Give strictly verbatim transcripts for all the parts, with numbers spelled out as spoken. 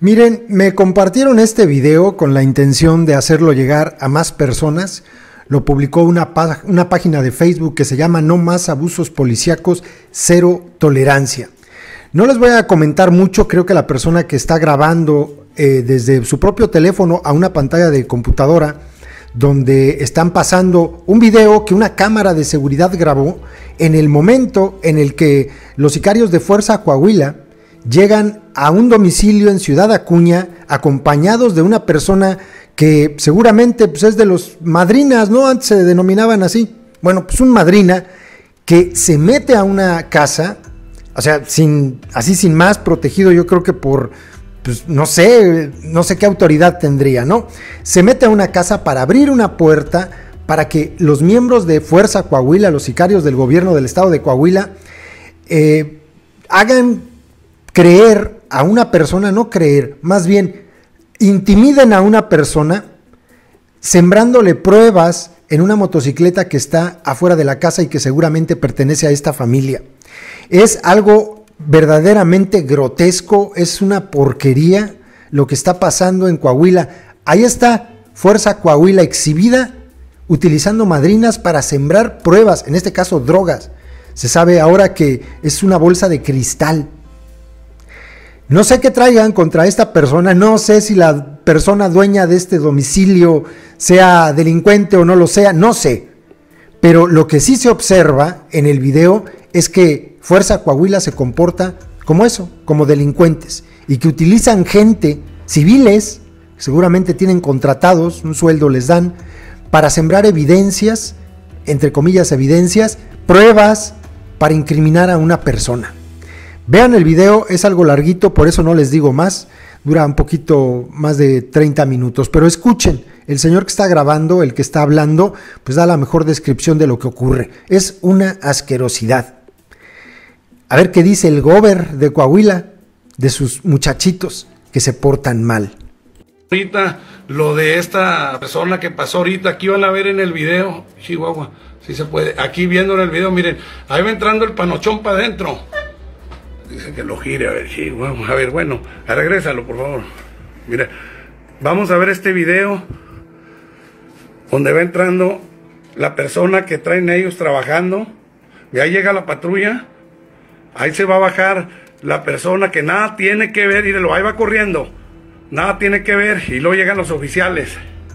Miren, me compartieron este video con la intención de hacerlo llegar a más personas. Lo publicó una, pá una página de Facebook que se llama No Más Abusos Policíacos, Cero Tolerancia. No les voy a comentar mucho, creo que la persona que está grabando eh, desde su propio teléfono a una pantalla de computadora, donde están pasando un video que una cámara de seguridad grabó en el momento en el que los sicarios de Fuerza Coahuila llegan a un domicilio en Ciudad Acuña acompañados de una persona que seguramente pues, es de los madrinas, ¿no? Antes se denominaban así. Bueno, pues un madrina que se mete a una casa, o sea, sin, así sin más, protegido yo creo que por, pues no sé, no sé qué autoridad tendría, ¿no? Se mete a una casa para abrir una puerta para que los miembros de Fuerza Coahuila, los sicarios del gobierno del estado de Coahuila, eh, hagan creer a una persona, no creer, más bien intimiden a una persona sembrándole pruebas en una motocicleta que está afuera de la casa y que seguramente pertenece a esta familia. Es algo verdaderamente grotesco, es una porquería lo que está pasando en Coahuila. Ahí está Fuerza Coahuila exhibida utilizando madrinas para sembrar pruebas, en este caso drogas. Se sabe ahora que es una bolsa de cristal. No sé qué traigan contra esta persona, no sé si la persona dueña de este domicilio sea delincuente o no lo sea, no sé. Pero lo que sí se observa en el video es que Fuerza Coahuila se comporta como eso, como delincuentes, y que utilizan gente, civiles, seguramente tienen contratados, un sueldo les dan, para sembrar evidencias, entre comillas evidencias, pruebas para incriminar a una persona. Vean el video, es algo larguito, por eso no les digo más, dura un poquito más de treinta minutos, pero escuchen, el señor que está grabando, el que está hablando, pues da la mejor descripción de lo que ocurre. Es una asquerosidad. A ver qué dice el gober de Coahuila de sus muchachitos que se portan mal. Ahorita, lo de esta persona que pasó ahorita, aquí van a ver en el video, Chihuahua, si se puede, aquí viendo en el video, miren, ahí va entrando el panochón para adentro. Dice que lo gire, a ver, sí, vamos a ver, bueno, regrésalo por favor. Mira, vamos a ver este video donde va entrando la persona que traen ellos trabajando. Y ahí llega la patrulla, ahí se va a bajar la persona que nada tiene que ver, y lo ahí va corriendo, nada tiene que ver, y luego llegan los oficiales.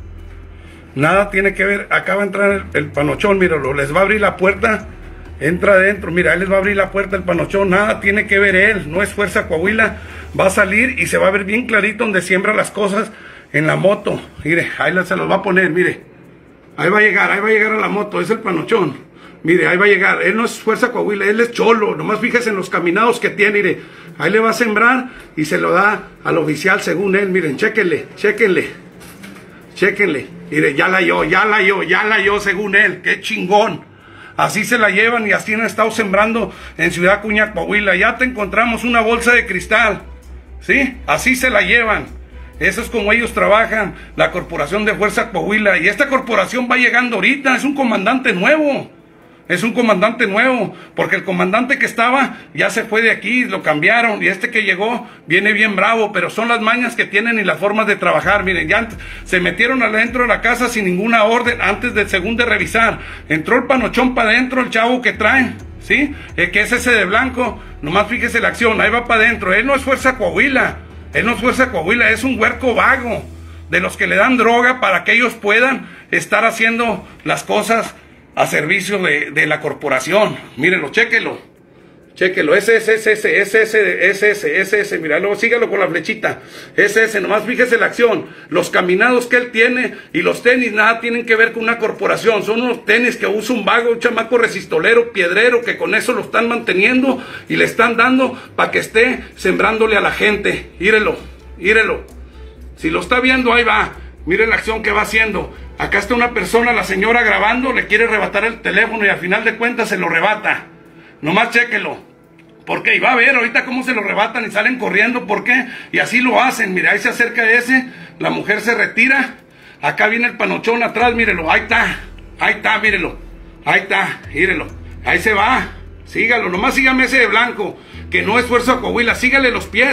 Nada tiene que ver, acá va a entrar el, el panochón, míralo, les va a abrir la puerta. Entra adentro, mira, él les va a abrir la puerta el panochón, nada tiene que ver él, no es Fuerza Coahuila, va a salir y se va a ver bien clarito donde siembra las cosas en la moto, mire, ahí se los va a poner, mire, ahí va a llegar, ahí va a llegar a la moto, es el panochón, mire, ahí va a llegar, él no es Fuerza Coahuila, él es cholo, nomás fíjese en los caminados que tiene, mire, ahí le va a sembrar y se lo da al oficial según él, miren, chéquenle, chéquenle, chéquenle, mire, ya la halló, ya la halló, ya la halló según él, qué chingón. Así se la llevan y así han estado sembrando en Ciudad Acuña, Coahuila. Ya te encontramos una bolsa de cristal, ¿sí? Así se la llevan. Eso es como ellos trabajan, la corporación de Fuerza Coahuila. Y esta corporación va llegando ahorita, es un comandante nuevo. Es un comandante nuevo, porque el comandante que estaba ya se fue de aquí, lo cambiaron, y este que llegó viene bien bravo, pero son las mañas que tienen y las formas de trabajar. Miren, ya se metieron adentro de la casa sin ninguna orden, antes de según de revisar. Entró el panochón para adentro, el chavo que traen, ¿sí? El que es ese de blanco, nomás fíjese la acción, ahí va para adentro. Él no es Fuerza Coahuila, él no es Fuerza Coahuila, es un huerco vago, de los que le dan droga para que ellos puedan estar haciendo las cosas a servicio de, de la corporación. Mírenlo, chéquelo, chéquelo, ese, ese, ese, ese, ese, ese, ese, ese, ese, ese, mira, luego sígalo con la flechita, ese, ese, nomás fíjese la acción, los caminados que él tiene y los tenis, nada tienen que ver con una corporación, son unos tenis que usa un vago, un chamaco resistolero, piedrero, que con eso lo están manteniendo y le están dando para que esté sembrándole a la gente. Mírelo, mírelo, si lo está viendo, ahí va, mire la acción que va haciendo. Acá está una persona, la señora grabando, le quiere arrebatar el teléfono y al final de cuentas se lo arrebata. Nomás chéquelo. ¿Por qué? Y va a ver ahorita cómo se lo arrebatan y salen corriendo. ¿Por qué? Y así lo hacen. Mira, ahí se acerca ese, la mujer se retira. Acá viene el panochón atrás, mírelo. Ahí está, ahí está, mírelo. Ahí está, mírelo. Ahí se va. Sígalo, nomás sígame ese de blanco, que no es Fuerza Coahuila. Sígale los pies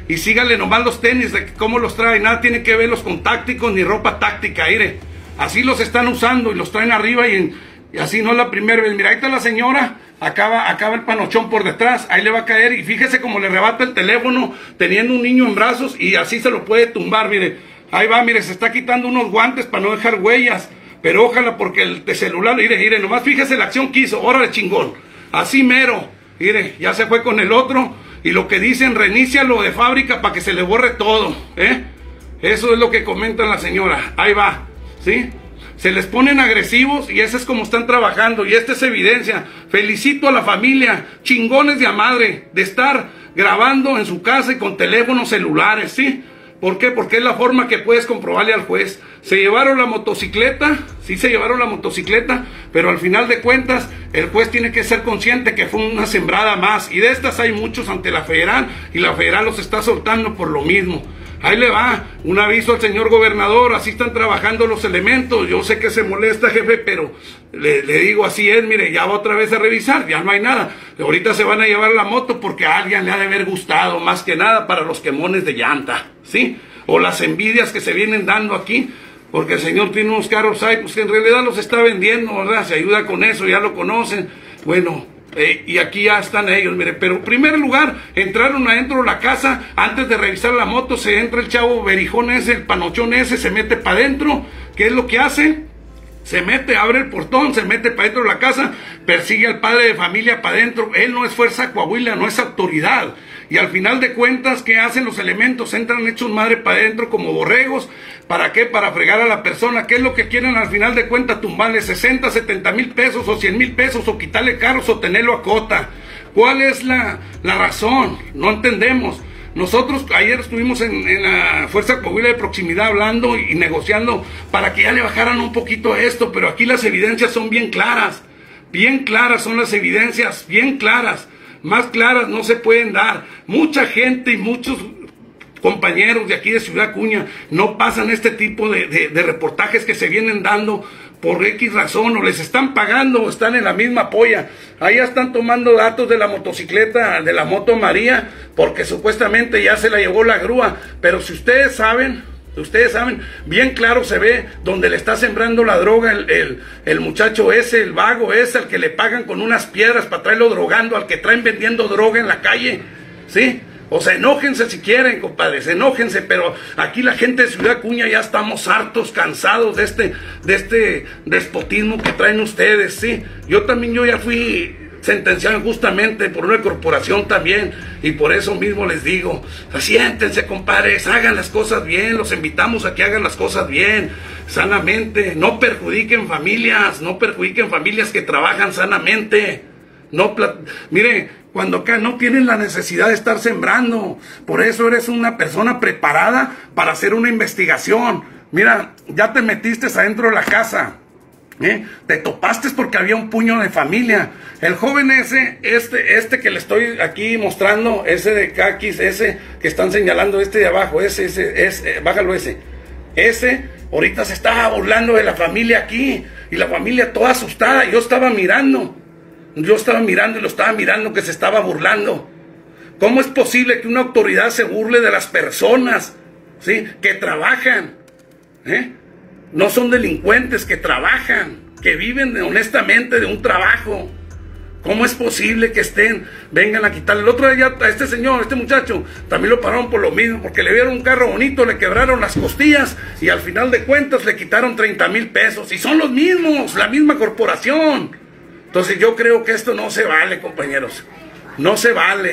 y sígale nomás los tenis, de cómo los trae, nada tiene que ver los con tácticos ni ropa táctica, mire, así los están usando y los traen arriba y, en, y así no es la primera vez. Mira, ahí está la señora, acaba, acaba el panochón por detrás, ahí le va a caer y fíjese cómo le arrebata el teléfono teniendo un niño en brazos y así se lo puede tumbar, mire, ahí va, mire, se está quitando unos guantes para no dejar huellas, pero ojalá porque el de celular, mire, mire, nomás fíjese la acción que hizo, órale chingón, así mero, mire, ya se fue con el otro y lo que dicen, reinícialo de fábrica para que se le borre todo, ¿eh? Eso es lo que comenta la señora, ahí va, ¿sí? Se les ponen agresivos y ese es como están trabajando y esta es evidencia. Felicito a la familia, chingones de a madre, de estar grabando en su casa y con teléfonos celulares, ¿sí? ¿Por qué? Porque es la forma que puedes comprobarle al juez. Se llevaron la motocicleta, sí se llevaron la motocicleta, pero al final de cuentas el juez tiene que ser consciente que fue una sembrada más. Y de estas hay muchos ante la federal y la federal los está soltando por lo mismo. Ahí le va, un aviso al señor gobernador, así están trabajando los elementos. Yo sé que se molesta, jefe, pero le, le digo así es, mire, ya va otra vez a revisar, ya no hay nada. Ahorita se van a llevar la moto porque a alguien le ha de haber gustado, más que nada para los quemones de llanta, ¿sí? O las envidias que se vienen dando aquí, porque el señor tiene unos carros ahí, pues que en realidad los está vendiendo, ¿verdad? Se ayuda con eso, ya lo conocen. Bueno, Eh, y aquí ya están ellos, mire, pero en primer lugar, entraron adentro de la casa, antes de revisar la moto, se entra el chavo berijón ese, el panochón ese, se mete para adentro, ¿qué es lo que hace? Se mete, abre el portón, se mete para dentro de la casa, persigue al padre de familia para adentro, él no es Fuerza Coahuila, no es autoridad, y al final de cuentas, ¿qué hacen los elementos? Entran hechos madre para adentro como borregos, ¿para qué? Para fregar a la persona, ¿qué es lo que quieren al final de cuentas? Tumbarle sesenta, setenta mil pesos o cien mil pesos o quitarle carros o tenerlo a cota. ¿Cuál es la, la razón? No entendemos. Nosotros ayer estuvimos en, en la Fuerza Coahuila de Proximidad hablando y negociando para que ya le bajaran un poquito a esto, pero aquí las evidencias son bien claras, bien claras son las evidencias, bien claras, más claras no se pueden dar. Mucha gente y muchos compañeros de aquí de Ciudad Acuña no pasan este tipo de, de, de reportajes que se vienen dando por X razón, o les están pagando o están en la misma polla. Ahí ya están tomando datos de la motocicleta, de la moto María, porque supuestamente ya se la llevó la grúa, pero si ustedes saben, ustedes saben, bien claro se ve donde le está sembrando la droga el, el, el muchacho ese, el vago ese, al que le pagan con unas piedras para traerlo drogando, al que traen vendiendo droga en la calle, ¿sí? O sea, enójense si quieren, compadres, enójense, pero aquí la gente de Ciudad Acuña ya estamos hartos, cansados de este, de este despotismo que traen ustedes, ¿sí? Yo también, yo ya fui sentenciado injustamente por una corporación también, y por eso mismo les digo, siéntense, compadres, hagan las cosas bien, los invitamos a que hagan las cosas bien, sanamente, no perjudiquen familias, no perjudiquen familias que trabajan sanamente, no, mire, cuando acá no tienen la necesidad de estar sembrando, por eso eres una persona preparada para hacer una investigación. Mira, ya te metiste adentro de la casa, ¿eh? Te topaste porque había un puño de familia. El joven ese, este, este que le estoy aquí mostrando, ese de caquis, ese que están señalando, este de abajo, ese, ese, ese, bájalo ese, ese, ahorita se estaba burlando de la familia aquí, y la familia toda asustada, yo estaba mirando. Yo estaba mirando y lo estaba mirando que se estaba burlando. ¿Cómo es posible que una autoridad se burle de las personas, ¿sí? Que trabajan, ¿eh? No son delincuentes, que trabajan, que viven honestamente de un trabajo. ¿Cómo es posible que estén, vengan a quitarle? El otro día a este señor, a este muchacho, también lo pararon por lo mismo, porque le vieron un carro bonito, le quebraron las costillas y al final de cuentas le quitaron treinta mil pesos. Y son los mismos, la misma corporación. Entonces yo creo que esto no se vale, compañeros, no se vale.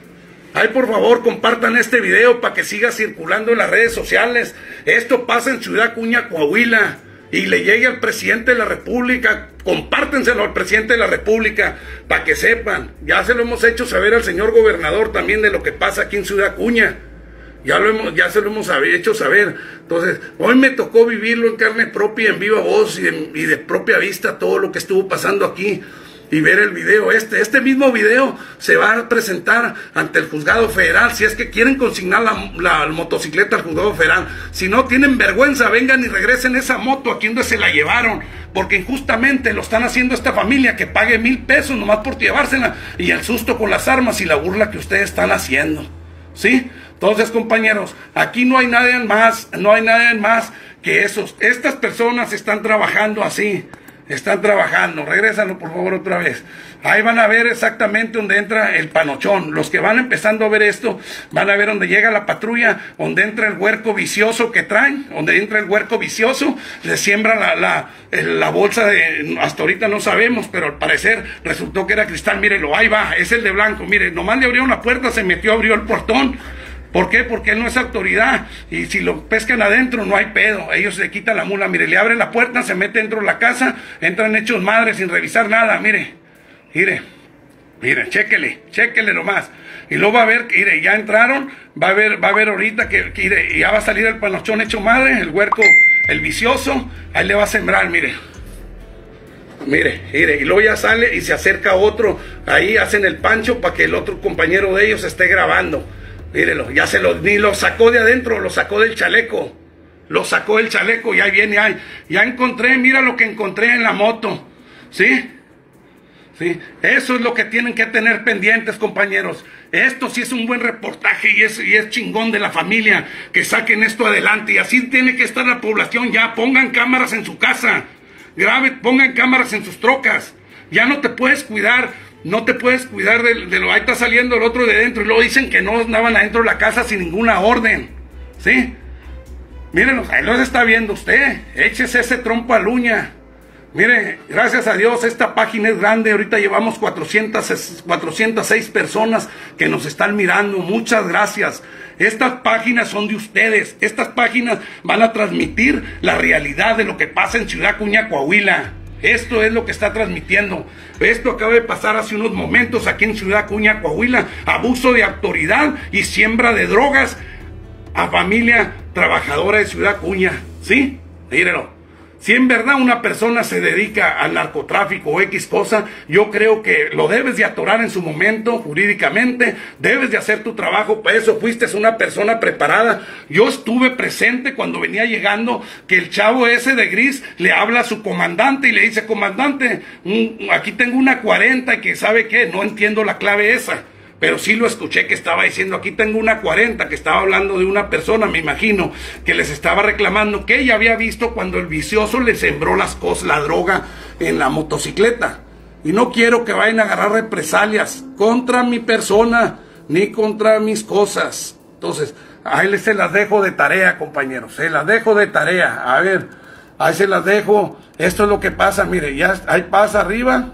Ay, por favor, compartan este video para que siga circulando en las redes sociales. Esto pasa en Ciudad Acuña, Coahuila, y le llegue al presidente de la República. Compártenselo al presidente de la República para que sepan. Ya se lo hemos hecho saber al señor gobernador también de lo que pasa aquí en Ciudad Acuña. Ya, lo hemos, ya se lo hemos hecho saber. Entonces, hoy me tocó vivirlo en carne propia, en viva voz y de, y de propia vista todo lo que estuvo pasando aquí. Y ver el video este. Este mismo video se va a presentar ante el juzgado federal. Si es que quieren consignar la, la, la motocicleta al juzgado federal. Si no tienen vergüenza, vengan y regresen esa moto aquí donde se la llevaron. Porque injustamente lo están haciendo esta familia que pague mil pesos nomás por llevársela. Y el susto con las armas y la burla que ustedes están haciendo. ¿Sí? Entonces, compañeros, aquí no hay nadie más, no hay nadie más que esos. Estas personas están trabajando así, están trabajando. Regrésalo, por favor, otra vez. Ahí van a ver exactamente donde entra el panochón. Los que van empezando a ver esto, van a ver donde llega la patrulla, donde entra el huerco vicioso que traen, donde entra el huerco vicioso, le siembra la, la, la bolsa de, hasta ahorita no sabemos, pero al parecer resultó que era cristal. Mírenlo, ahí va, es el de blanco. Mire, nomás le abrieron la puerta, se metió, abrió el portón. ¿Por qué? Porque él no es autoridad, y si lo pescan adentro no hay pedo, ellos le quitan la mula. Mire, le abren la puerta, se mete dentro de la casa, entran hechos madres sin revisar nada. Mire, mire, mire, chéquele, chéquele nomás. Y luego va a ver, mire, ya entraron, va a ver, va a ver ahorita que, que mire, ya va a salir el panochón hecho madre, el huerco, el vicioso, ahí le va a sembrar, mire. Mire, mire, y luego ya sale y se acerca otro, ahí hacen el pancho para que el otro compañero de ellos esté grabando. Mírelo, ya se lo, ni lo sacó de adentro, lo sacó del chaleco. Lo sacó del chaleco y ahí viene, ahí. Ya encontré, mira lo que encontré en la moto. ¿Sí? ¿Sí? Eso es lo que tienen que tener pendientes, compañeros. Esto sí es un buen reportaje y es, y es chingón de la familia que saquen esto adelante. Y así tiene que estar la población ya. Pongan cámaras en su casa. Grabe, pongan cámaras en sus trocas. Ya no te puedes cuidar. No te puedes cuidar de, de lo ahí está saliendo el otro de dentro y luego dicen que no andaban adentro de la casa sin ninguna orden. ¿Sí? Mírenlos, ahí los está viendo usted. Échese ese trompo al uña. Mire, gracias a Dios esta página es grande. Ahorita llevamos cuatrocientas, cuatrocientas seis personas que nos están mirando. Muchas gracias. Estas páginas son de ustedes. Estas páginas van a transmitir la realidad de lo que pasa en Ciudad Acuña, Coahuila. Esto es lo que está transmitiendo. Esto acaba de pasar hace unos momentos aquí en Ciudad Acuña, Coahuila. Abuso de autoridad y siembra de drogas a familia trabajadora de Ciudad Acuña. ¿Sí? Mírenlo. Si en verdad una persona se dedica al narcotráfico o X cosa, yo creo que lo debes de atorar en su momento, jurídicamente, debes de hacer tu trabajo, para eso fuiste una persona preparada. Yo estuve presente cuando venía llegando, que el chavo ese de gris le habla a su comandante y le dice, comandante, aquí tengo una cuarenta y que sabe qué, no entiendo la clave esa. Pero sí lo escuché que estaba diciendo, aquí tengo una cuarenta, que estaba hablando de una persona, me imagino, que les estaba reclamando que ella había visto cuando el vicioso le sembró las cosas, la droga en la motocicleta. Y no quiero que vayan a agarrar represalias contra mi persona, ni contra mis cosas. Entonces, ahí les se las dejo de tarea, compañeros, se las dejo de tarea. A ver, ahí se las dejo. Esto es lo que pasa, mire, ya ahí pasa arriba.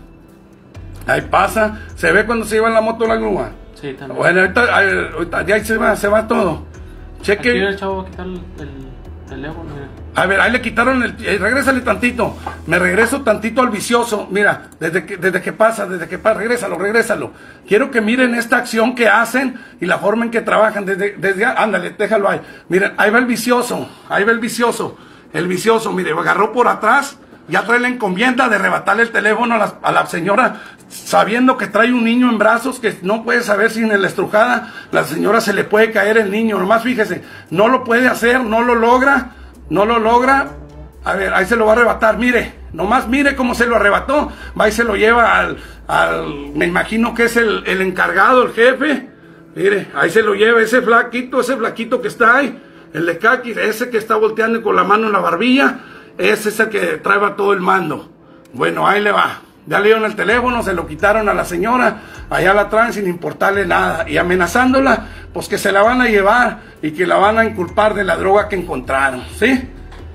Ahí pasa, se ve cuando se lleva en la moto la grúa. Sí, también. Bueno, ahorita, ahorita ya se va, se va todo. Cheque. Aquí el chavo va a quitar el, el teléfono. Mira. A ver, ahí le quitaron el. Eh, regrésale tantito. Me regreso tantito al vicioso. Mira, desde que, desde que pasa, desde que pasa, regrésalo, regrésalo. Quiero que miren esta acción que hacen y la forma en que trabajan. Desde, desde, ándale, déjalo ahí. Miren, ahí va el vicioso, ahí va el vicioso. El vicioso, mire, agarró por atrás. Ya trae la encomienda de arrebatarle el teléfono a la, a la señora, sabiendo que trae un niño en brazos, que no puede saber si en la estrujada la señora se le puede caer el niño. Nomás fíjese, no lo puede hacer, no lo logra, no lo logra. A ver, ahí se lo va a arrebatar, mire, nomás mire cómo se lo arrebató. Va y se lo lleva al, al me imagino que es el, el encargado, el jefe. Mire, ahí se lo lleva ese flaquito, ese flaquito que está ahí, el de caqui, ese que está volteando con la mano en la barbilla. Ese es el que trae todo el mando. Bueno, ahí le va. Ya le dieron el teléfono, se lo quitaron a la señora, allá la traen sin importarle nada. Y amenazándola, pues que se la van a llevar y que la van a inculpar de la droga que encontraron. ¿Sí?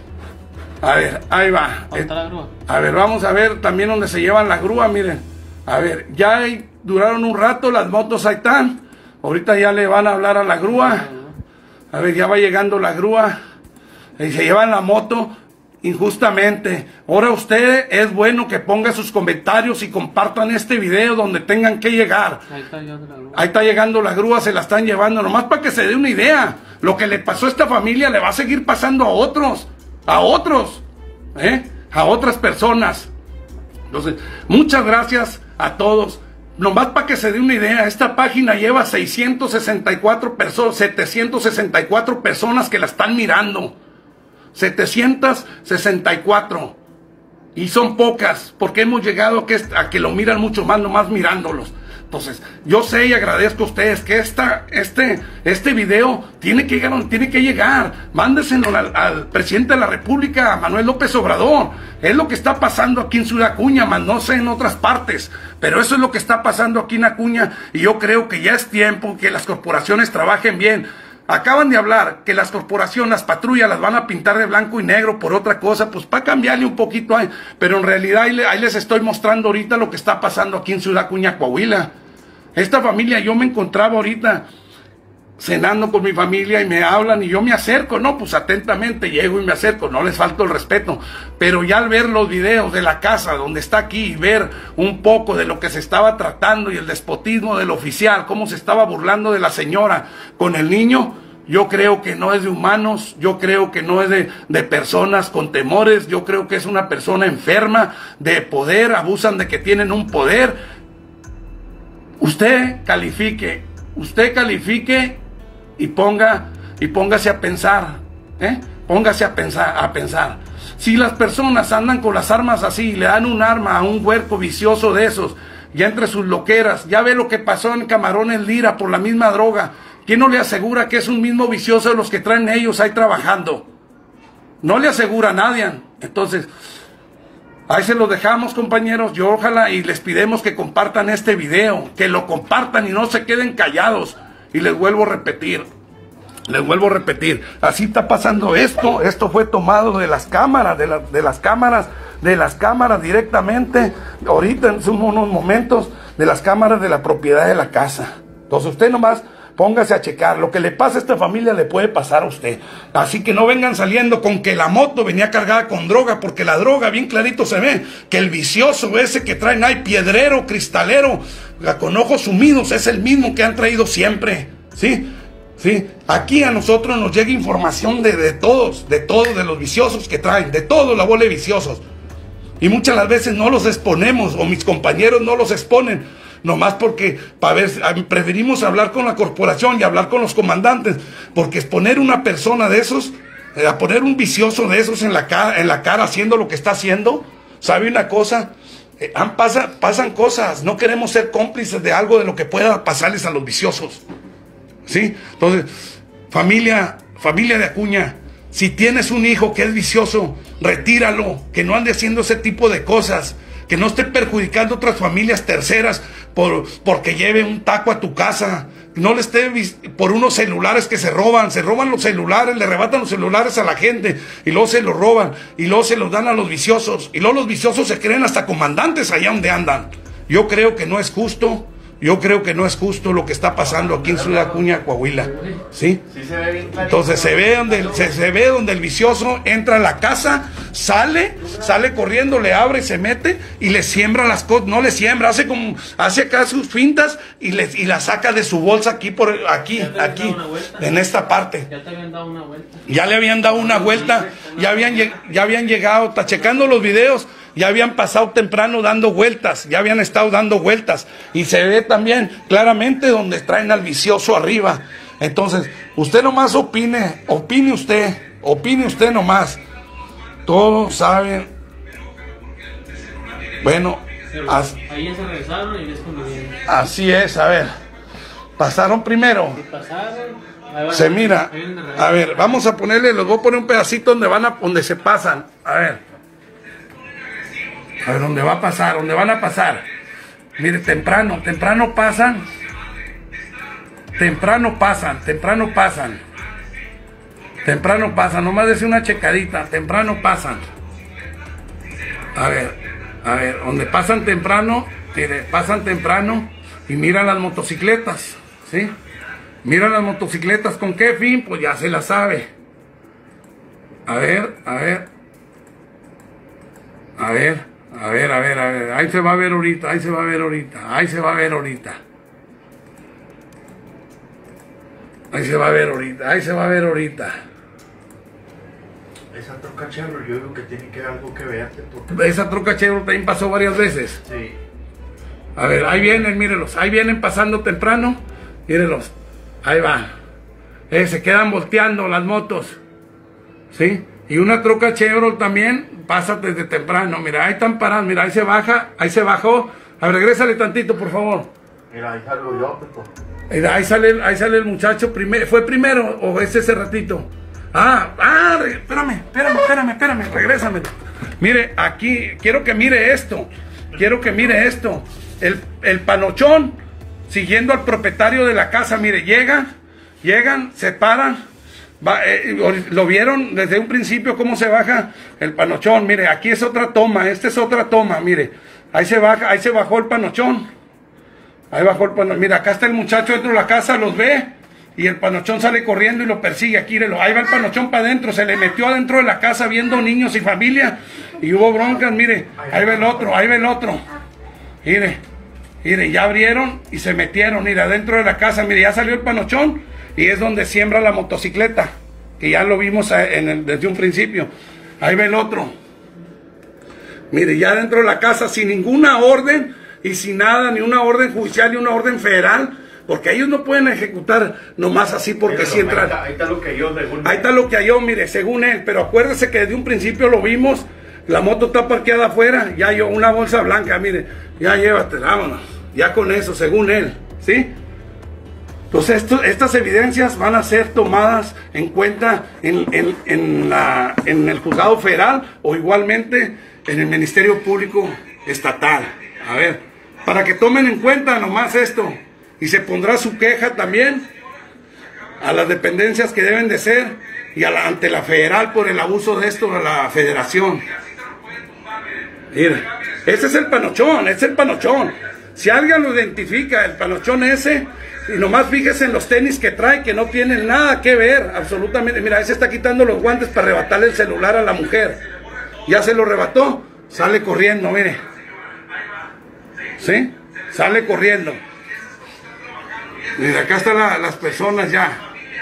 A ver, ahí va. ¿Dónde está la grúa? A ver, vamos a ver también donde se llevan la grúa, miren. A ver, ya hay, duraron un rato, las motos ahí están. Ahorita ya le van a hablar a la grúa. A ver, ya va llegando la grúa. Y se llevan la moto. Injustamente. Ahora usted es bueno que ponga sus comentarios y compartan este video donde tengan que llegar. Ahí está llegando la grúa. Ahí está llegando la grúa, se la están llevando, nomás para que se dé una idea. Lo que le pasó a esta familia le va a seguir pasando a otros, a otros, ¿eh? A otras personas. Entonces, muchas gracias a todos. Nomás para que se dé una idea, esta página lleva seiscientos sesenta y cuatro personas, setecientos sesenta y cuatro personas que la están mirando. setecientos sesenta y cuatro. Y son pocas, porque hemos llegado a que, a que lo miran mucho más, nomás mirándolos. Entonces, yo sé y agradezco a ustedes que esta, este, este video tiene que llegar, tiene que llegar. Mándeselo al, al presidente de la República, Manuel López Obrador. Es lo que está pasando aquí en Ciudad Acuña, más no sé en otras partes. Pero eso es lo que está pasando aquí en Acuña. Y yo creo que ya es tiempo que las corporaciones trabajen bien. Acaban de hablar que las corporaciones, las patrullas las van a pintar de blanco y negro por otra cosa, pues para cambiarle un poquito ahí. Pero en realidad ahí, ahí les estoy mostrando ahorita lo que está pasando aquí en Ciudad Acuña, Coahuila. Esta familia, yo me encontraba ahorita cenando con mi familia y me hablan y yo me acerco, no, pues atentamente llego y me acerco, no les falto el respeto, pero ya al ver los videos de la casa donde está aquí y ver un poco de lo que se estaba tratando y el despotismo del oficial, cómo se estaba burlando de la señora con el niño, yo creo que no es de humanos, yo creo que no es de, de personas con temores, yo creo que es una persona enferma de poder, abusan de que tienen un poder. Usted califique, usted califique y ponga y póngase a pensar, ¿eh? Póngase a pensar, a pensar. Si las personas andan con las armas así y le dan un arma a un huerco vicioso de esos, ya entre sus loqueras, ya ve lo que pasó en Camarones Lira por la misma droga. ¿Quién no le asegura que es un mismo vicioso de los que traen ellos ahí trabajando? No le asegura a nadie. Entonces, ahí se los dejamos, compañeros. Yo ojalá y les pidemos que compartan este video, que lo compartan y no se queden callados. Y les vuelvo a repetir, les vuelvo a repetir, así está pasando esto. Esto fue tomado de las cámaras, de, la, de las cámaras, de las cámaras directamente, ahorita en unos momentos, de las cámaras de la propiedad de la casa. Entonces usted nomás póngase a checar, lo que le pasa a esta familia le puede pasar a usted. Así que no vengan saliendo con que la moto venía cargada con droga, porque la droga bien clarito se ve, que el vicioso ese que traen ahí, piedrero, cristalero, con ojos sumidos, es el mismo que han traído siempre, ¿sí? ¿Sí? Aquí a nosotros nos llega información de, de todos, de todos, de los viciosos que traen, de todos la bola de viciosos. Y muchas las veces no los exponemos, o mis compañeros no los exponen, nomás porque para ver, preferimos hablar con la corporación y hablar con los comandantes, porque exponer una persona de esos, eh, a poner un vicioso de esos en la cara, en la cara haciendo lo que está haciendo, ¿sabe una cosa? Eh, han, pasa, pasan cosas, no queremos ser cómplices de algo de lo que pueda pasarles a los viciosos, ¿sí? Entonces, familia, familia de Acuña, si tienes un hijo que es vicioso, retíralo, que no ande haciendo ese tipo de cosas, que no esté perjudicando a otras familias terceras por, porque lleve un taco a tu casa, no le esté por unos celulares que se roban, se roban los celulares, le arrebatan los celulares a la gente y luego se los roban y luego se los dan a los viciosos y luego los viciosos se creen hasta comandantes allá donde andan. Yo creo que no es justo. Yo creo que no es justo lo que está pasando aquí en Ciudad Acuña, Coahuila, ¿sí? Sí se ve bien clarito. Entonces se ve donde se, se ve donde el vicioso entra a la casa, sale, sale corriendo, le abre y se mete y le siembra las cosas, no le siembra, hace como hace acá sus fintas y le y la saca de su bolsa aquí por aquí, aquí, en esta parte. Ya te habían dado una vuelta. Ya le habían dado una vuelta, ya habían ya habían llegado, está checando los videos. Ya habían pasado temprano dando vueltas, ya habían estado dando vueltas. Y se ve también claramente donde traen al vicioso arriba. Entonces, usted nomás opine, opine usted, opine usted nomás. Todos saben. Bueno, as, ahí ya se regresaron y ya escondieron. Así es, a ver. Pasaron primero. Pasaron. Se mira. A ver, vamos a ponerle, les voy a poner un pedacito donde van a, donde se pasan. A ver. A ver, ¿dónde va a pasar? ¿Dónde van a pasar? Mire, temprano, temprano pasan. Temprano pasan, temprano pasan. Temprano pasan, nomás decir una checadita, temprano pasan. A ver, a ver, donde pasan temprano, mire, pasan temprano y miran las motocicletas, ¿sí? Miran las motocicletas, ¿con qué fin? Pues ya se la sabe. A ver, a ver. A ver. A ver, a ver, a ver, ahí se va a ver ahorita, ahí se va a ver ahorita, ahí se va a ver ahorita. Ahí se va a ver ahorita, ahí se va a ver ahorita. Esa troca Chevrolet, yo digo que tiene que algo que ver. Porque... Esa troca Chevrolet también pasó varias veces. Sí. A ver, ahí vienen, mírenlos, ahí vienen pasando temprano, mírenlos, ahí va. Eh, se quedan volteando las motos, ¿sí? Y una troca Chevrolet también pasa desde temprano. Mira, ahí están parados. Mira, ahí se baja. Ahí se bajó. A ver, regrésale tantito, por favor. Mira, ahí salgo yo, Pepo. Mira, ahí sale, ahí sale el muchacho, primer, ¿fue primero o es ese ratito? Ah, ah, espérame, espérame, espérame, espérame, regrésame. Mire, aquí, quiero que mire esto, quiero que mire esto. El, el panochón, siguiendo al propietario de la casa, mire, llegan, llegan, se paran, va, eh, lo vieron desde un principio cómo se baja el panochón. Mire, aquí es otra toma, esta es otra toma, mire, ahí se baja, ahí se bajó el panochón, ahí bajó el panochón. Mira, acá está el muchacho dentro de la casa, los ve, y el panochón sale corriendo y lo persigue. Aquí, ahí va el panochón para adentro, se le metió adentro de la casa viendo niños y familia, y hubo broncas. Mire, ahí va el otro, ahí va el otro, mire, mire, ya abrieron y se metieron, mire, adentro de la casa. Mire, ya salió el panochón, y es donde siembra la motocicleta, que ya lo vimos en el, desde un principio. Ahí va el otro, mire, ya dentro de la casa, sin ninguna orden, y sin nada, ni una orden judicial, ni una orden federal, porque ellos no pueden ejecutar nomás así porque si entran. Ahí, ahí está lo que yo, según Ahí está lo que yo, mire, según él. Pero acuérdese que desde un principio lo vimos. La moto está parqueada afuera. Ya yo, una bolsa blanca, mire. Ya llévate, vámonos. Ya con eso, según él. ¿Sí? Entonces, esto, estas evidencias van a ser tomadas en cuenta en, en, en, la, en el juzgado federal o igualmente en el Ministerio Público Estatal. A ver, para que tomen en cuenta nomás esto. Y se pondrá su queja también a las dependencias que deben de ser y a la, ante la federal por el abuso de esto a la federación. Mire, ese es el panochón, ese es el panochón. Si alguien lo identifica, el panochón ese, y nomás fíjese en los tenis que trae, que no tienen nada que ver, absolutamente. Mira, ese está quitando los guantes para arrebatarle el celular a la mujer. Ya se lo arrebató, sale corriendo, mire. ¿Sí? Sale corriendo. Mira, acá están la, las personas ya.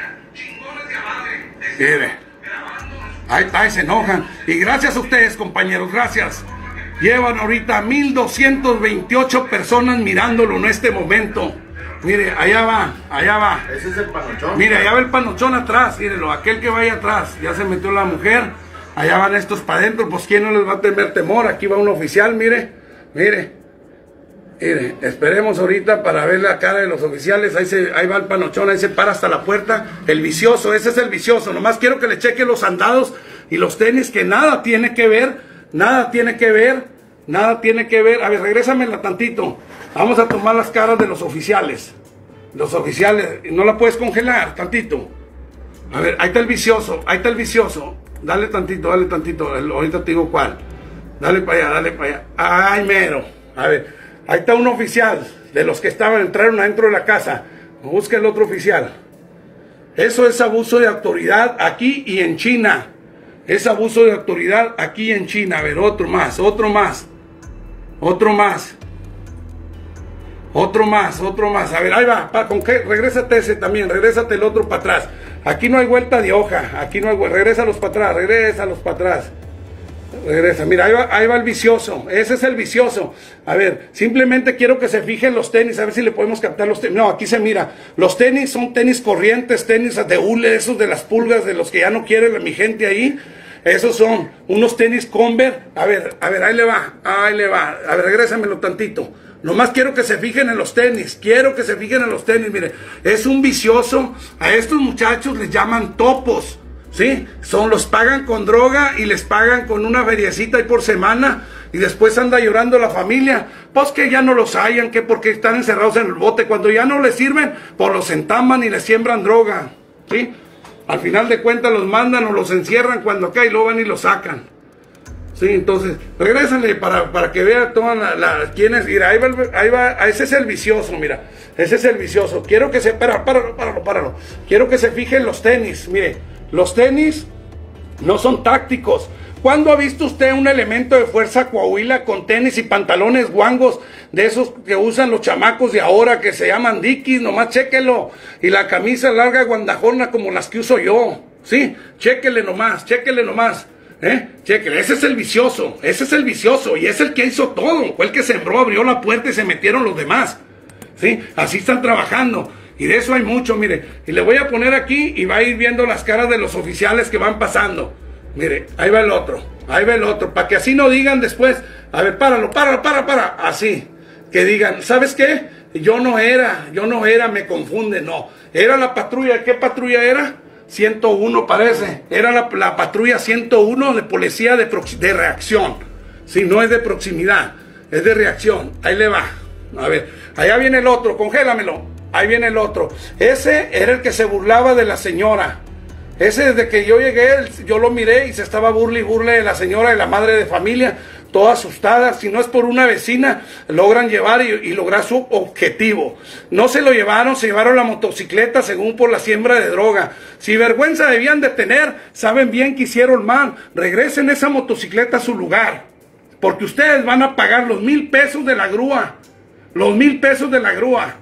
Mire. Ahí está, y se enojan. Y gracias a ustedes, compañeros, gracias. Llevan ahorita mil doscientas veintiocho personas mirándolo en este momento. Mire, allá va, allá va. Ese es el panochón. Mire, allá va el panochón atrás, mírelo, aquel que vaya atrás. Ya se metió la mujer. Allá van estos para adentro, pues ¿quién no les va a tener temor? Aquí va un oficial, mire, mire. Mire, esperemos ahorita para ver la cara de los oficiales. Ahí, se, ahí va el panochón, ahí se para hasta la puerta. El vicioso, ese es el vicioso. Nomás quiero que le cheque los andados y los tenis, que nada tiene que ver, nada tiene que ver, nada tiene que ver. A ver, regrésamela tantito. Vamos a tomar las caras de los oficiales. Los oficiales, no la puedes congelar, tantito. A ver, ahí está el vicioso, ahí está el vicioso. Dale tantito, dale tantito. Ahorita te digo cuál. Dale para allá, dale para allá. Ay, mero. A ver. Ahí está un oficial de los que estaban, entraron adentro de la casa. Busca el otro oficial. Eso es abuso de autoridad aquí y en China. Es abuso de autoridad aquí y en China. A ver, otro más, otro más. Otro más. Otro más, otro más. A ver, ahí va. Pa, ¿con qué? Regrésate ese también, regrésate el otro para atrás. Aquí no hay vuelta de hoja. Aquí no hay vuelta. Regrésalos para atrás, regrésalos para atrás. Regresa, mira, ahí va, ahí va el vicioso. Ese es el vicioso. A ver, simplemente quiero que se fijen los tenis, a ver si le podemos captar los tenis. No, aquí se mira. Los tenis son tenis corrientes, tenis de hule, esos de las pulgas, de los que ya no quiere mi gente ahí. Esos son unos tenis Converse. A ver, a ver, ahí le va, ahí le va. A ver, regrésamelo tantito. Nomás quiero que se fijen en los tenis. Quiero que se fijen en los tenis, mire. Es un vicioso. A estos muchachos les llaman topos. ¿Sí? Son, los pagan con droga y les pagan con una feriecita ahí por semana y después anda llorando la familia, pues que ya no los hayan, que porque están encerrados en el bote, cuando ya no les sirven, pues los entaman y les siembran droga, ¿sí? Al final de cuentas los mandan o los encierran cuando acá y luego van y los sacan, ¿sí? Entonces, regrésenle para, para que vean todas las la, quiénes, mira, ahí va, ahí va, ese es el vicioso, mira, ese es el vicioso, quiero que se, para, páralo, páralo, páralo, quiero que se fijen los tenis, mire. Los tenis no son tácticos. ¿Cuándo ha visto usted un elemento de fuerza Coahuila con tenis y pantalones guangos de esos que usan los chamacos de ahora que se llaman Dickies? Nomás chéquelo. Y la camisa larga guandajona como las que uso yo. ¿Sí? Chéquele nomás, chéquele nomás. ¿Eh? Chéquele. Ese es el vicioso. Ese es el vicioso. Y es el que hizo todo. Fue el que sembró, abrió la puerta y se metieron los demás. ¿Sí? Así están trabajando. Y de eso hay mucho, mire. Y le voy a poner aquí y va a ir viendo las caras de los oficiales que van pasando. Mire, ahí va el otro. Ahí va el otro. Para que así no digan después. A ver, páralo, páralo, para, para. Así. Que digan, ¿sabes qué? yo no era, yo no era, me confunde, no. Era la patrulla, ¿qué patrulla era? ciento uno parece. Era la, la patrulla ciento uno de policía de, de reacción. Si no es de proximidad, es de reacción. Ahí le va. A ver, allá viene el otro, congélamelo. Ahí viene el otro. Ese era el que se burlaba de la señora. Ese desde que yo llegué, yo lo miré y se estaba burle y burle de la señora, de la madre de familia, toda asustada. Si no es por una vecina, logran llevar y, y lograr su objetivo. No se lo llevaron, se llevaron la motocicleta según por la siembra de droga. Si vergüenza debían de tener, saben bien que hicieron mal. Regresen esa motocicleta a su lugar, porque ustedes van a pagar los mil pesos de la grúa. Los mil pesos de la grúa.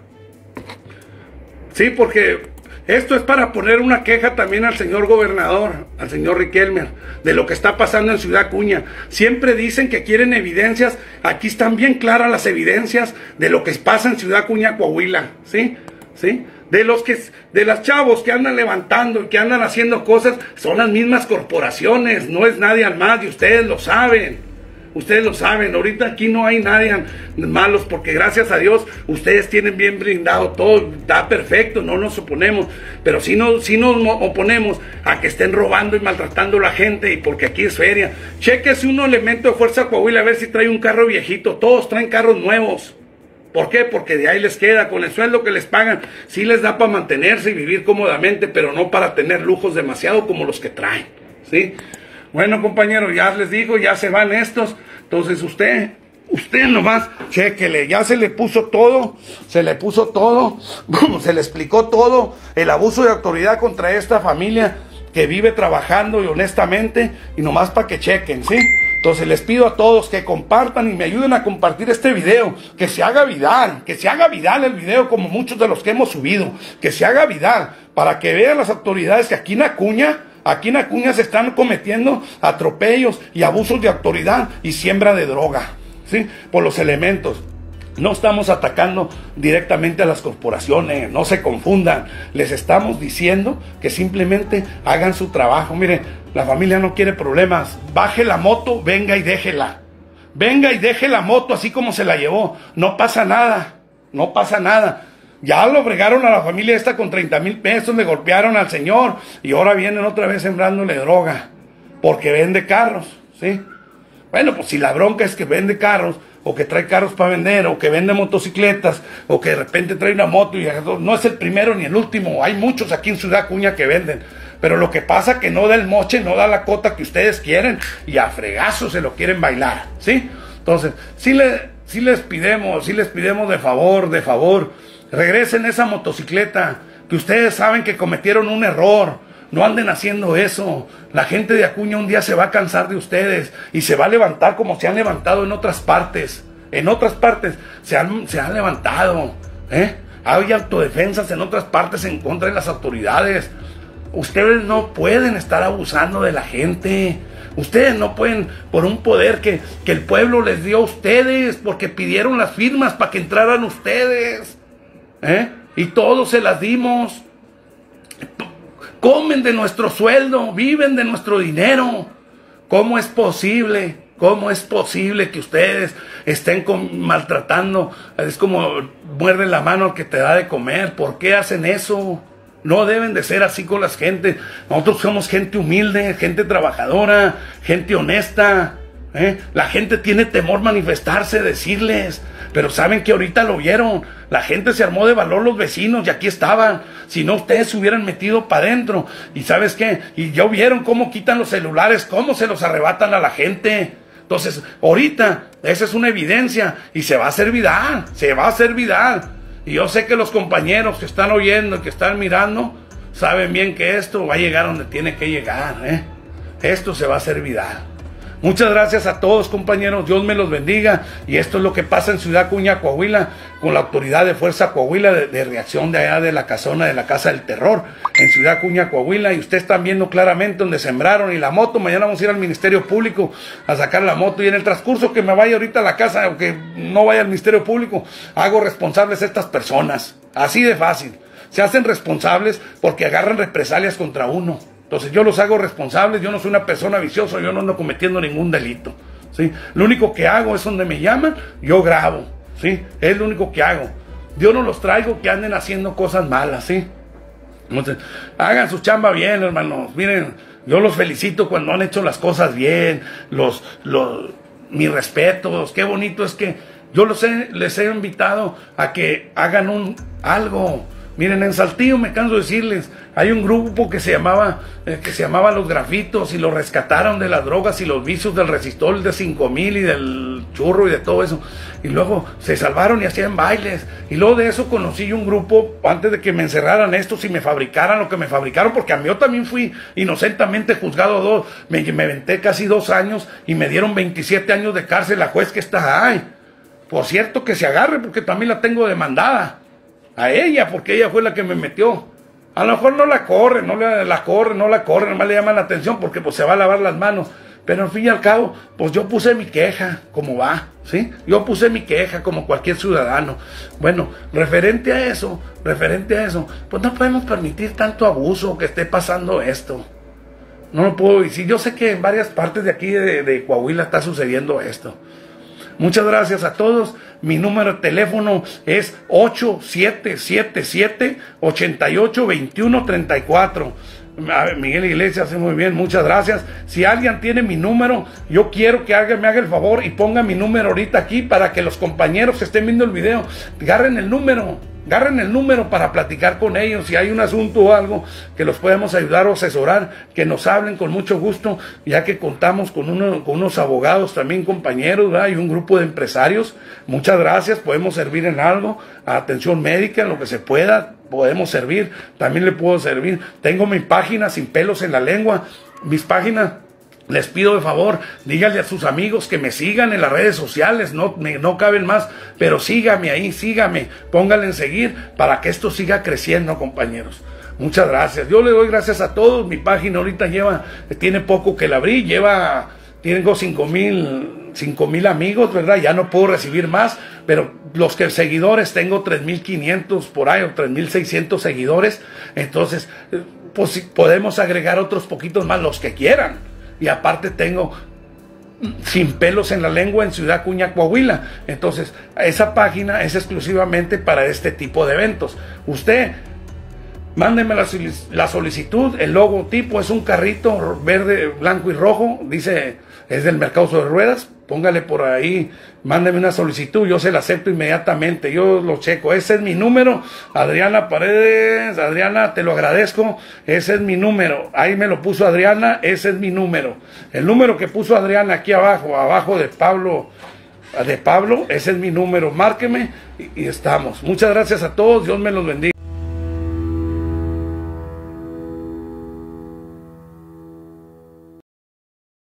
Sí, porque esto es para poner una queja también al señor gobernador, al señor Riquelme, de lo que está pasando en Ciudad Acuña. Siempre dicen que quieren evidencias. Aquí están bien claras las evidencias de lo que pasa en Ciudad Acuña, Coahuila. ¿Sí? ¿Sí? De los que, de las chavos que andan levantando y que andan haciendo cosas, son las mismas corporaciones. No es nadie más y ustedes lo saben. Ustedes lo saben, ahorita aquí no hay nadie malos, porque gracias a Dios ustedes tienen bien brindado todo, está perfecto, no nos oponemos, pero sí nos, sí nos oponemos a que estén robando y maltratando a la gente, y porque aquí es feria. Chéquese un elemento de Fuerza Coahuila a ver si trae un carro viejito, todos traen carros nuevos. ¿Por qué? Porque de ahí les queda, con el sueldo que les pagan, sí les da para mantenerse y vivir cómodamente, pero no para tener lujos demasiado como los que traen, ¿sí? Bueno, compañeros, ya les digo, ya se van estos. Entonces usted, usted nomás, chéquele, ya se le puso todo, se le puso todo, se le explicó todo, el abuso de autoridad contra esta familia que vive trabajando y honestamente, y nomás para que chequen, ¿sí? Entonces les pido a todos que compartan y me ayuden a compartir este video, que se haga viral, que se haga viral el video como muchos de los que hemos subido, que se haga viral, para que vean las autoridades que aquí en Acuña, Aquí en Acuña se están cometiendo atropellos y abusos de autoridad y siembra de droga, ¿sí? Por los elementos. No estamos atacando directamente a las corporaciones, no se confundan. Les estamos diciendo que simplemente hagan su trabajo. Miren, la familia no quiere problemas. Baje la moto, venga y déjela. Venga y deje la moto así como se la llevó. No pasa nada, no pasa nada. Ya lo bregaron a la familia esta con treinta mil pesos, le golpearon al señor y ahora vienen otra vez sembrándole droga porque vende carros, ¿sí? Bueno, pues si la bronca es que vende carros o que trae carros para vender o que vende motocicletas o que de repente trae una moto y no es el primero ni el último, hay muchos aquí en Ciudad Acuña que venden, pero lo que pasa es que no da el moche, no da la cota que ustedes quieren y a fregazo se lo quieren bailar, ¿sí? Entonces, sí, le, sí les pidemos, sí les pidemos de favor, de favor, regresen esa motocicleta, que ustedes saben que cometieron un error. No anden haciendo eso. La gente de Acuña un día se va a cansar de ustedes y se va a levantar como se han levantado en otras partes. En otras partes se han, se han levantado, ¿eh? Hay autodefensas en otras partes en contra de las autoridades. Ustedes no pueden estar abusando de la gente. Ustedes no pueden, por un poder que, que el pueblo les dio a ustedes, porque pidieron las firmas para que entraran ustedes. ¿Eh? Y todos se las dimos. Comen de nuestro sueldo, viven de nuestro dinero. ¿Cómo es posible? ¿Cómo es posible que ustedes estén con, maltratando? Es como muerde la mano al que te da de comer. ¿Por qué hacen eso? No deben de ser así con las gentes. Nosotros somos gente humilde, gente trabajadora, gente honesta. ¿Eh? La gente tiene temor manifestarse, decirles, pero saben que ahorita lo vieron, la gente se armó de valor, los vecinos, y aquí estaban. Si no, ustedes se hubieran metido para adentro, y ¿sabes qué? Y ya vieron cómo quitan los celulares, cómo se los arrebatan a la gente. Entonces, ahorita, esa es una evidencia, y se va a hacer viral, se va a hacer viral. Y yo sé que los compañeros que están oyendo, que están mirando, saben bien que esto va a llegar donde tiene que llegar, ¿eh? Esto se va a hacer viral. Muchas gracias a todos, compañeros, Dios me los bendiga, y esto es lo que pasa en Ciudad Acuña, Coahuila, con la autoridad de Fuerza Coahuila, de, de reacción de allá de la casona de la Casa del Terror, en Ciudad Acuña, Coahuila, y ustedes están viendo claramente donde sembraron, y la moto, mañana vamos a ir al Ministerio Público a sacar la moto, y en el transcurso que me vaya ahorita a la casa, o que no vaya al Ministerio Público, hago responsables a estas personas, así de fácil, se hacen responsables porque agarran represalias contra uno. Entonces yo los hago responsables, yo no soy una persona viciosa, yo no ando cometiendo ningún delito, ¿sí? Lo único que hago es donde me llaman, yo grabo, ¿sí? Es lo único que hago. Yo no los traigo que anden haciendo cosas malas, ¿sí? Entonces, hagan su chamba bien, hermanos. Miren, yo los felicito cuando han hecho las cosas bien. Los, los, mis respetos. Qué bonito es que yo los he, les he invitado a que hagan un algo. Miren, en Saltillo, me canso de decirles, hay un grupo que se llamaba eh, que se llamaba Los Grafitos, y lo rescataron de las drogas y los vicios del resistol de cinco mil y del churro y de todo eso. Y luego se salvaron y hacían bailes. Y luego de eso conocí yo un grupo, antes de que me encerraran estos y me fabricaran lo que me fabricaron, porque a mí yo también fui inocentemente juzgado dos, me, me aventé casi dos años y me dieron veintisiete años de cárcel la juez que está ahí. Por cierto, que se agarre, porque también la tengo demandada. A ella, porque ella fue la que me metió. A lo mejor no la corre, no la, la corre, no la corre, nomás le llaman la atención porque pues se va a lavar las manos. Pero al fin y al cabo, pues yo puse mi queja, como va, ¿sí? Yo puse mi queja como cualquier ciudadano. Bueno, referente a eso, referente a eso, pues no podemos permitir tanto abuso, que esté pasando esto. No lo puedo decir. Yo sé que en varias partes de aquí de, de Coahuila está sucediendo esto. Muchas gracias a todos. Mi número de teléfono es ocho siete siete siete, ocho ocho dos uno tres cuatro. Miguel Iglesias, muy bien, muchas gracias. Si alguien tiene mi número, yo quiero que alguien me haga el favor y ponga mi número ahorita aquí para que los compañeros que estén viendo el video agarren el número. Agarren el número para platicar con ellos. Si hay un asunto o algo que los podemos ayudar o asesorar, que nos hablen con mucho gusto, ya que contamos con, uno, con unos abogados también, compañeros, ¿verdad? Y un grupo de empresarios. Muchas gracias, podemos servir en algo, atención médica, en lo que se pueda, podemos servir. También le puedo servir. Tengo mi página Sin Pelos en la Lengua, mis páginas. Les pido de favor, díganle a sus amigos que me sigan en las redes sociales, no, me, no caben más, pero sígame ahí, sígame, pónganle en seguir para que esto siga creciendo, compañeros. Muchas gracias. Yo le doy gracias a todos. Mi página ahorita lleva, tiene poco que la abrí, lleva, tengo cinco mil amigos, ¿verdad? Ya no puedo recibir más, pero los que seguidores tengo tres mil quinientos por ahí, o tres mil seiscientos seguidores. Entonces, pues podemos agregar otros poquitos más, los que quieran. Y aparte tengo Sin Pelos en la Lengua en Ciudad Acuña, Coahuila. Entonces, esa página es exclusivamente para este tipo de eventos. Usted, mándeme la, la solicitud. El logotipo es un carrito verde, blanco y rojo. Dice, es del Mercado sobre Ruedas. Póngale por ahí, mándeme una solicitud, yo se la acepto inmediatamente, yo lo checo. Ese es mi número, Adriana Paredes. Adriana, te lo agradezco, ese es mi número. Ahí me lo puso Adriana, ese es mi número. El número que puso Adriana aquí abajo, abajo de Pablo, de Pablo, ese es mi número. Márqueme y, y estamos. Muchas gracias a todos, Dios me los bendiga.